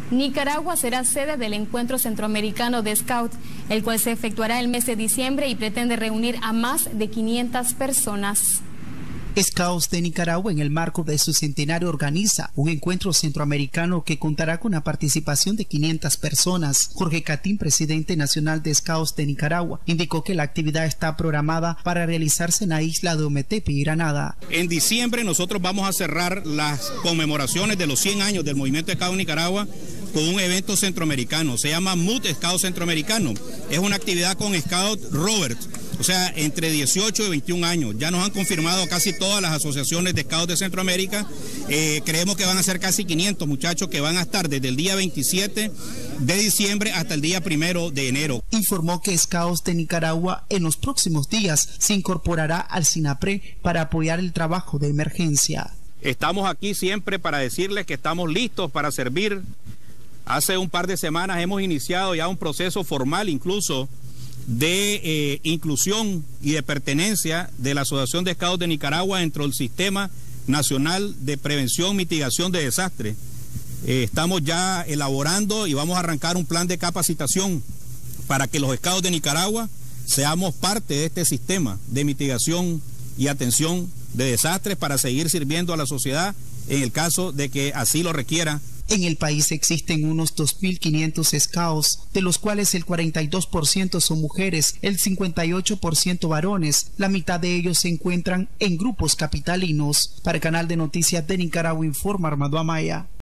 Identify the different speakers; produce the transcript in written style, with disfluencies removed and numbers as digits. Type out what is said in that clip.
Speaker 1: Nicaragua será sede del Encuentro Centroamericano de Scout, el cual se efectuará el mes de diciembre y pretende reunir a más de 500 personas.
Speaker 2: Scouts de Nicaragua, en el marco de su centenario, organiza un encuentro centroamericano que contará con la participación de 500 personas. Jorge Catín, presidente nacional de Scouts de Nicaragua, indicó que la actividad está programada para realizarse en la isla de Ometepe y Granada.
Speaker 3: En diciembre nosotros vamos a cerrar las conmemoraciones de los 100 años del Movimiento Scout de Nicaragua con un evento centroamericano. Se llama MUT Scout Centroamericano. Es una actividad con Scout Robert. O sea, entre 18 y 21 años. Ya nos han confirmado casi todas las asociaciones de Scouts de Centroamérica. Creemos que van a ser casi 500 muchachos que van a estar desde el día 27 de diciembre hasta el día 1 de enero.
Speaker 2: Informó que Scouts de Nicaragua en los próximos días se incorporará al SINAPRE para apoyar el trabajo de emergencia.
Speaker 3: Estamos aquí siempre para decirles que estamos listos para servir. Hace un par de semanas hemos iniciado ya un proceso formal incluso de inclusión y de pertenencia de la Asociación de Scouts de Nicaragua dentro del Sistema Nacional de Prevención y Mitigación de Desastres. Estamos ya elaborando y vamos a arrancar un plan de capacitación para que los Scouts de Nicaragua seamos parte de este sistema de mitigación y atención de desastres para seguir sirviendo a la sociedad en el caso de que así lo requiera.
Speaker 2: En el país existen unos 2.500 Scouts, de los cuales el 42% son mujeres, el 58% varones. La mitad de ellos se encuentran en grupos capitalinos. Para el Canal de Noticias de Nicaragua informa Armando Amaya.